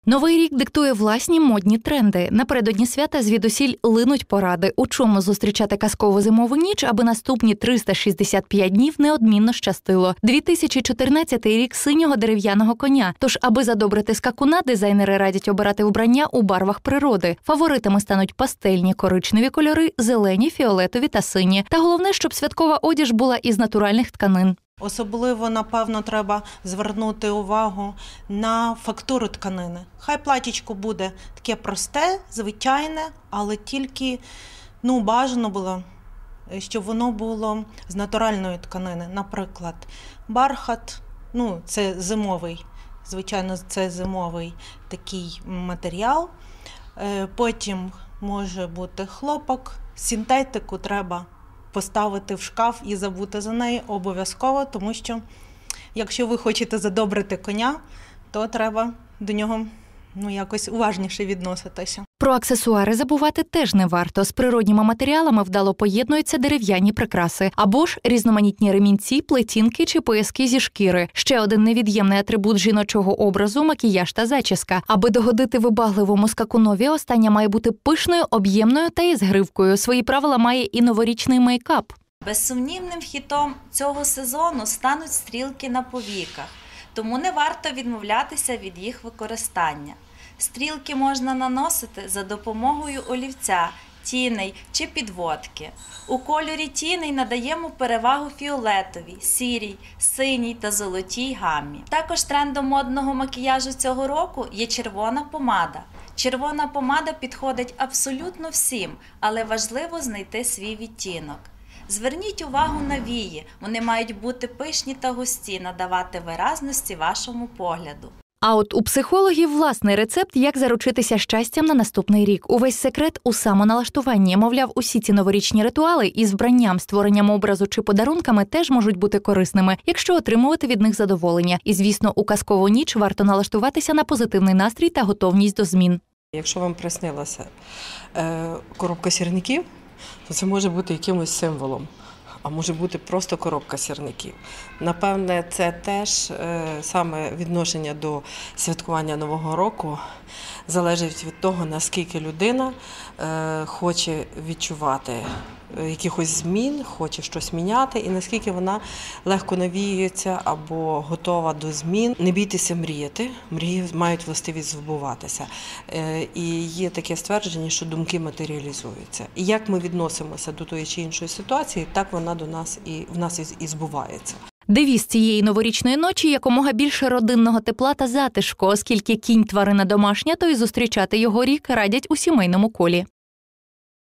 Новий рік диктує власні модні тренди. Напередодні свята звідусіль линуть поради, у чому зустрічати казкову зимову ніч, аби наступні 365 днів неодмінно щастило. 2014 рік синього дерев'яного коня. Тож, аби задобрити скакуна, дизайнери радять обирати вбрання у барвах природи. Фаворитами стануть пастельні коричневі кольори, зелені, фіолетові та сині. Та головне, щоб святкова одяж була із натуральних тканин. Особливо, напевно, треба звернути увагу на фактуру тканини. Хай платічко буде таке просте, звичайне, але тільки бажано було, щоб воно було з натуральної тканини. Наприклад, бархат, це зимовий, звичайно, це зимовий такий матеріал. Потім може бути хлопок, синтетику треба поставити в шкаф і забути за неї обов'язково, тому що якщо ви хочете задобрити коня, то треба до нього якось уважніше відноситися. Про аксесуари забувати теж не варто. З природніми матеріалами вдало поєднуються дерев'яні прикраси. Або ж різноманітні ремінці, плетінки чи пояски зі шкіри. Ще один невід'ємний атрибут жіночого образу – макіяж та зачіска. Аби догодити вибагливому скакунові, остання має бути пишною, об'ємною та із гривкою. Свої правила має і новорічний мейкап. Безсумнівним хітом цього сезону стануть стрілки на повіках. Тому не варто відмовлятися від їх використання. Стрілки можна наносити за допомогою олівця, тіней чи підводки. У кольорі тіней надаємо перевагу фіолетовій, сірій, синій та золотій гаммі. Також трендом модного макіяжу цього року є червона помада. Червона помада підходить абсолютно всім, але важливо знайти свій відтінок. Зверніть увагу на вії, вони мають бути пишні та густі, надавати виразності вашому погляду. А от у психологів власний рецепт, як заручитися щастям на наступний рік. Увесь секрет у самоналаштуванні. Мовляв, усі ці новорічні ритуали із вбранням, створенням образу чи подарунками теж можуть бути корисними, якщо отримувати від них задоволення. І, звісно, у казкову ніч варто налаштуватися на позитивний настрій та готовність до змін. Якщо вам приснилася коробка сірників, то це може бути якимось символом, а може бути просто коробка сірників. Напевне, це теж саме відношення до святкування Нового року залежить від того, наскільки людина хоче відчувати якихось змін, хоче щось міняти, і наскільки вона легко навіюється або готова до змін. Не бійтеся мріяти, мрії мають властивість збуватися. І є таке ствердження, що думки матеріалізуються. І як ми відносимося до тої чи іншої ситуації, так вона до нас в нас і збувається. Девіз цієї новорічної ночі – якомога більше родинного тепла та затишку, оскільки кінь – тварина домашня, то й зустрічати його рік радять у сімейному колі.